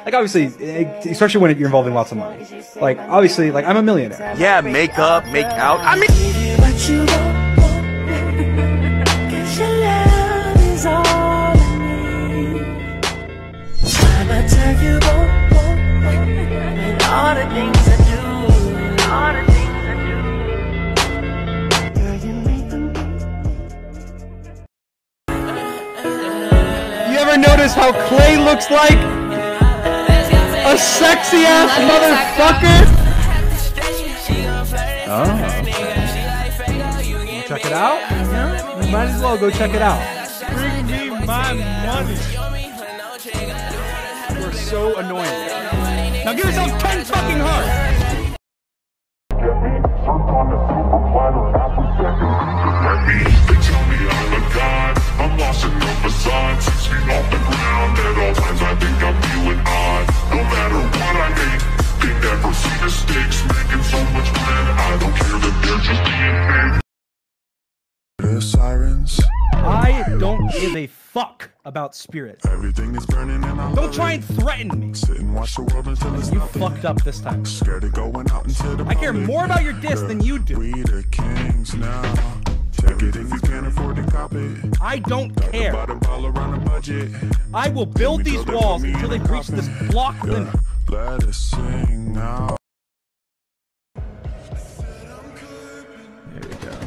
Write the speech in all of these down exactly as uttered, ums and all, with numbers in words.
like obviously, especially when you're involving lots of money. Like obviously, like I'm a millionaire. Yeah, make up, make out. I mean, what you want, guess your love is all I need. Time I tell you, want, want, and all the things I do, all the things I do. Girl, you make them. You ever notice how Clay looks like a sexy ass motherfucker? Oh. Check it out? Yeah? You might as well go check it out. Bring me my money. You're so annoying. Now give yourself ten fucking hearts. They tell me I'm a god, I'm lost in no facade. Six feet off the ground, at all times I think I'm feeling odd. No matter what I make, they never see mistakes. Making so much plan, I don't care that they're just being fake. The sirens. I don't give a fuck about spirit. Everything is burning and I'm Don't try and threaten me. sit and watch the world until it's You nothing. fucked up this time. Scared of going out into the I care public. more about your diss than you do. We the kings now. Take it if you can't afford to cop it. I don't care. About a ball around a budget. I will build these walls until they reach this block limit. Let us sing now. There we go.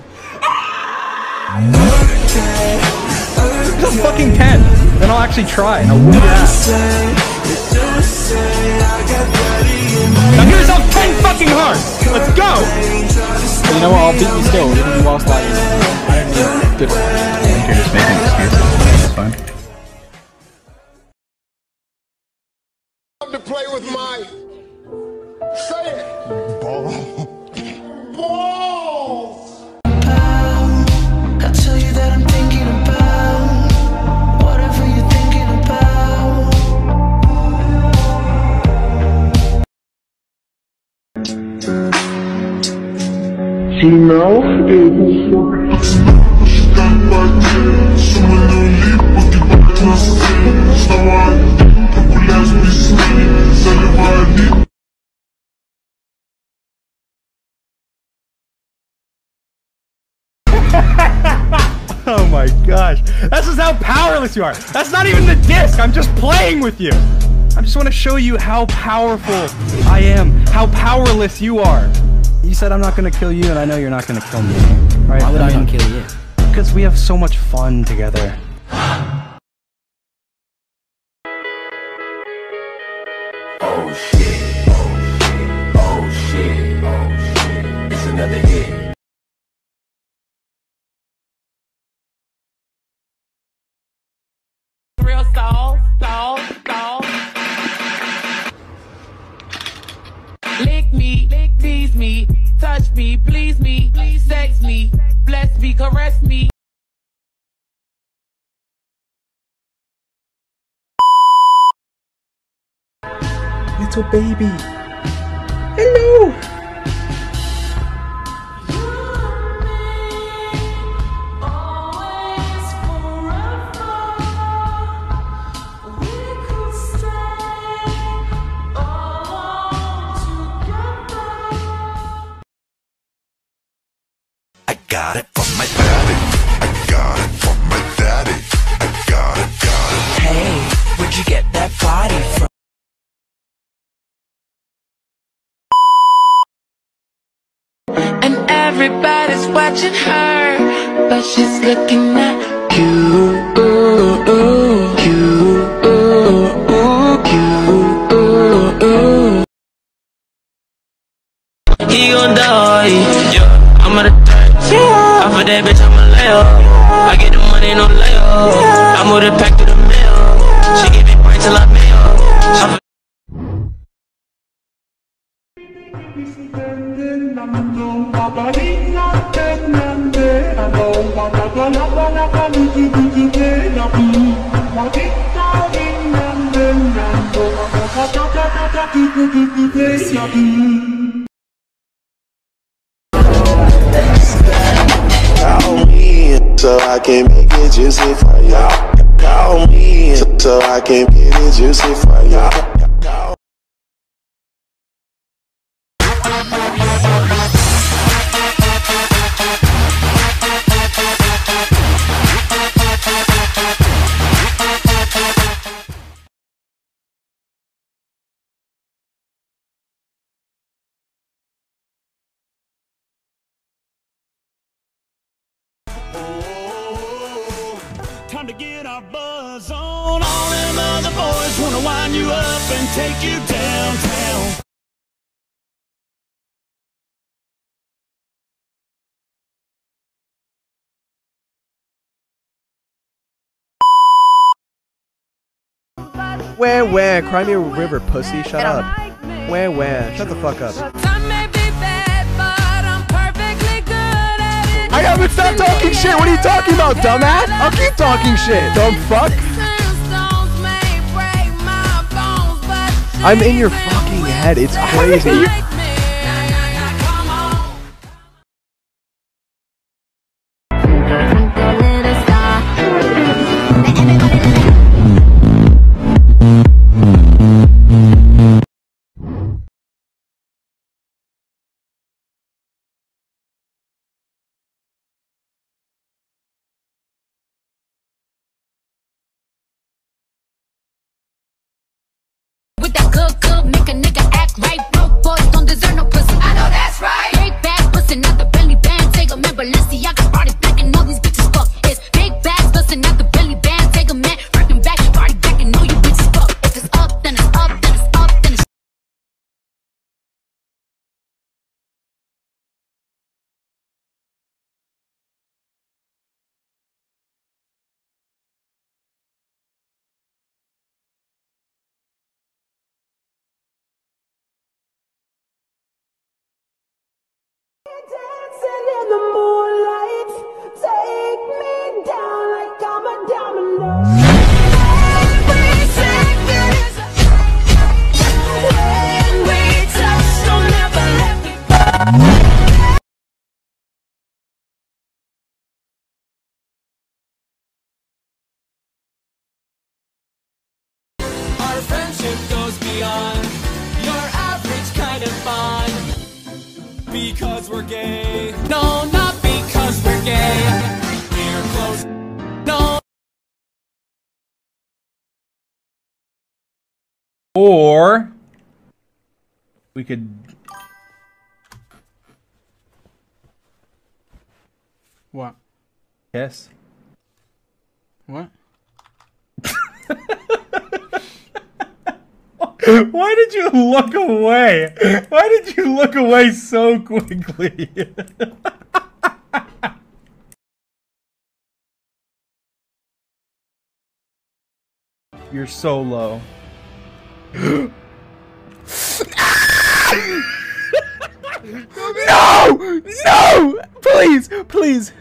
It's a fucking ten. Then I'll actually try and I'll whoop your ass. Now give yourself ten fucking hearts. Let's go. You know what? I'll beat you still, even whilst I good. I think you're just making excuses. It's fine. To play with my, say it, balls. I'll tell you that I'm thinking about whatever you're thinking about. She knows Oh my gosh. This is how powerless you are. That's not even the disc. I'm just playing with you. I just want to show you how powerful I am. How powerless you are. You said I'm not going to kill you, and I know you're not going to kill me. Right? Why would I even kill you? Because we have so much fun together. Oh shit, oh shit, oh shit, oh shit. It's another hit. Real soul, soul, soul. Lick me, lick, tease me, touch me, please me, sex me, bless me, caress me. Little baby. Hello. I got it from my daddy. I got it from my daddy. I got it, got it. Hey, where'd you get that body from? And everybody's watching her, but she's looking at you. You. He gon' die, yeah, I'm at a dirt. Yeah. Off of that bitch, I'm a layer. I get the money, no layer. I move the pack to the mail. She give me brain till I mail. Call me so I can make it juicy for y'all. Call me so I can get it juicy for y'all. get our buzz on. All them other boys wanna wind you up and take you downtown. Where, where? Cry me a river, pussy. Shut up. Where, where? Shut the fuck up. I haven't stopped talking shit. What are you talking about, dumbass? I'll keep talking shit. Dumb fuck. I'm in your fucking head. It's crazy. With that good, good, make a nigga act right. Broke boys don't deserve no pussy. I know that's right. Big bags bustin' out the belly band. Take a man, Balenciaga brought it back and all these bitches fuck. It's big bags bustin' out the belly band. Take a man, working back, body back and all you bitches fuck. If it's up, then it's up, then it's up, then it's dancing in the moonlight, take me down like I'm a domino. Every second is a when we touch, don't ever let me go. Our friendship goes beyond your average kind of bond. Because we're gay. No, not because we're gay. We're close. No. Or we could What? Yes. What? Why did you look away? Why did you look away so quickly? You're so low. No! No! Please! Please!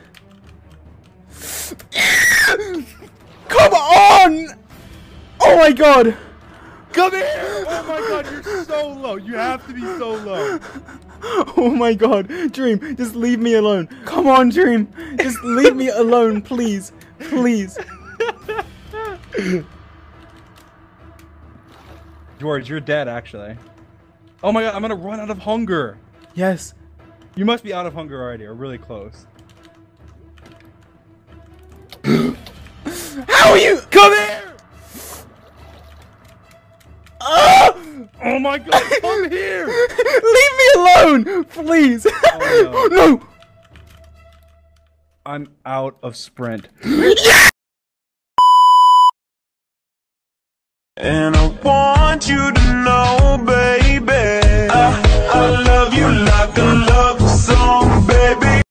Come on! Oh my god! Come here! Oh my god, you're so low. You have to be so low. Oh my god. Dream, just leave me alone. Come on, Dream. Just leave me alone, please. Please. George, you're dead, actually. Oh my god, I'm gonna run out of hunger. Yes. You must be out of hunger already, or really close. How are you? Come here! Oh, oh my god, come here! Leave me alone, please. Oh, no. No. I'm out of sprint. And I want you to know, baby, I, I love you like a love song, baby.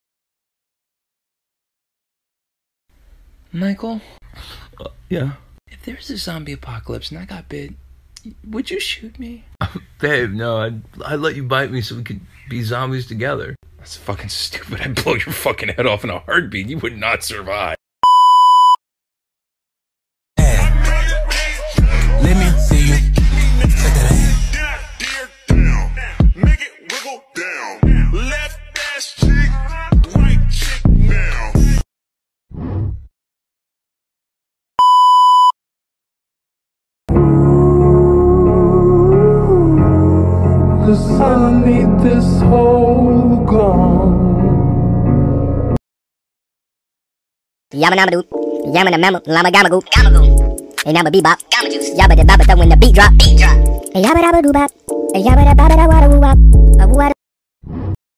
Michael? Uh, yeah? If there's a zombie apocalypse and I got bit, would you shoot me? Babe, no, I'd, I'd let you bite me so we could be zombies together. That's fucking stupid. I'd blow your fucking head off in a heartbeat. You would not survive. Let me see you. Check that Down, make it wiggle down. Left ass cheek, right cheek down. Cause I need this whole gone. Yabba dabba doo, yamma da mamma, llama gamma goo, gamma goo. Hey yabba bebop, gamma juice, yabba da babba da when the beat drop, beat drop. Hey yabba dabba doo bop, hey yabba da babba da wada woo wop, a woo wada.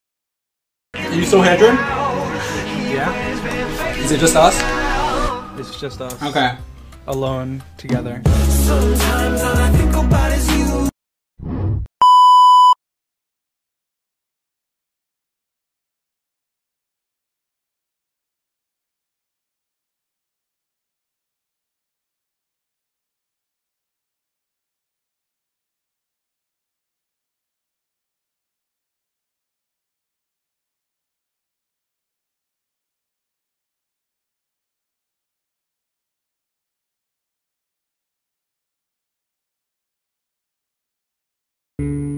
Are you still Hedron? Yeah. Is it just us? It's just us. Okay. Alone together. Sometimes all I think about is you. Mm.